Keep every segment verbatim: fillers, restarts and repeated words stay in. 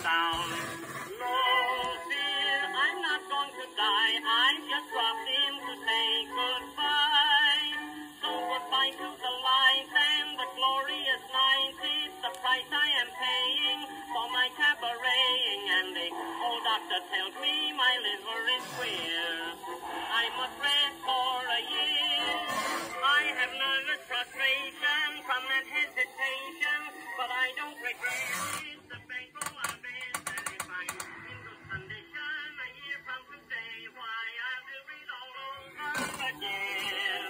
down. No fear, I'm not going to die. I just dropped in to say goodbye. So goodbye to the lights and the glorious nights. It's the price I am paying for my cabareting. And the old doctor tells me my liver is queer. I must rest for a year. I have nervous frustration from that hesitation, but I don't regret it. The bankroll I'll bet that if I'm in good condition a year from today, why I'll do it all over again.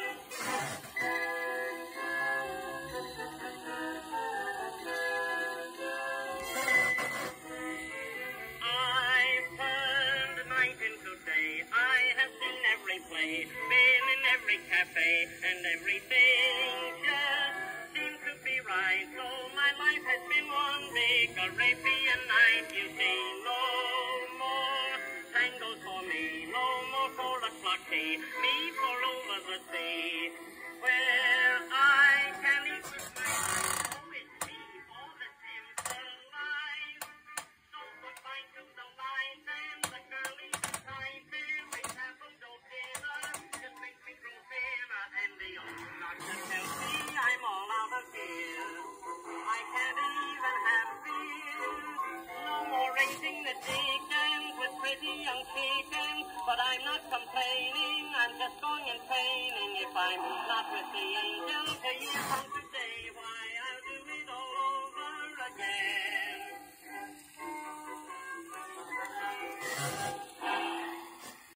I've turned night into day. I have seen every play, been in every cafe, and everything just seems to be right. So my life has been one big Arabian night. You see, no more tangos for me, no more four o'clock tea, me for over the sea, where I can eat with my eyes. Oh, it's me for the simple life. So goodbye to the lights and the girlies and tights. Every apple don't dinner just makes me grow thinner. And the old doctor tells me I'm all out of gear. I can't even have beer. No more raising the chickens with pretty young chickens. But I'm not complaining, I'm just going and training. If I'm not with the angels a year from today,